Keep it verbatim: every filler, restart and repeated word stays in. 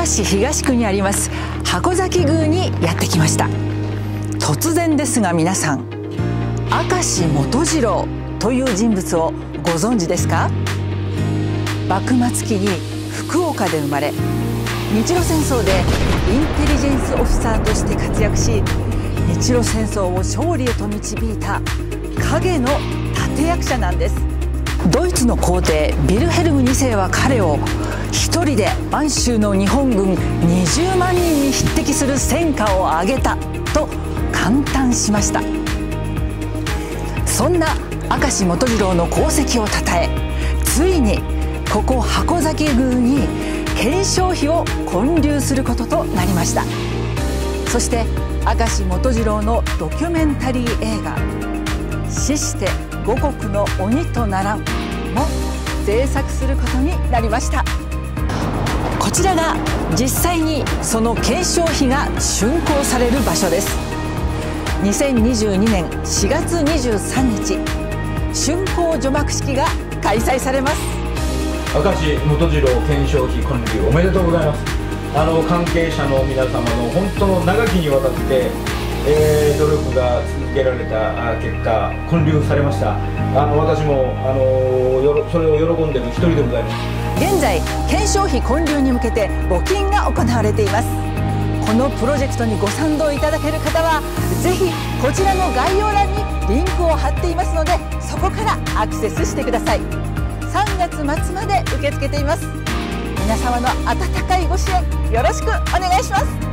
明石東区にあります箱崎宮にやってきました。突然ですが皆さん、明石元次郎という人物をご存知ですか？幕末期に福岡で生まれ、日露戦争でインテリジェンスオフィサーとして活躍し、日露戦争を勝利へと導いた影の立役者なんです。ドイツの皇帝ヴィルヘルムにせいは彼を一人で満州の日本軍にじゅうまんにんに匹敵する戦果を挙げたと感嘆しました。そんな明石元次郎の功績をたたえ、ついにここ箱崎宮に顕彰碑を建立することとなりました。そして明石元次郎のドキュメンタリー映画「死して五穀の鬼とならん」も制作することになりました。こちらが実際にその顕彰碑が竣工される場所です。にせんにじゅうにねんしがつにじゅうさんにち、竣工除幕式が開催されます。 明石元次郎顕彰碑建立おめでとうございます。あの関係者の皆様の本当の長きにわたって、えー、努力が続けられた結果建立されました。あの私もあのよそれを喜んでいる一人でございます。 現在顕彰碑建立に向けて募金が行われています。このプロジェクトにご賛同いただける方はぜひこちらの概要欄にリンクを貼っていますので、そこからアクセスしてください。さんがつまつまで受け付けています。皆様の温かいご支援よろしくお願いします。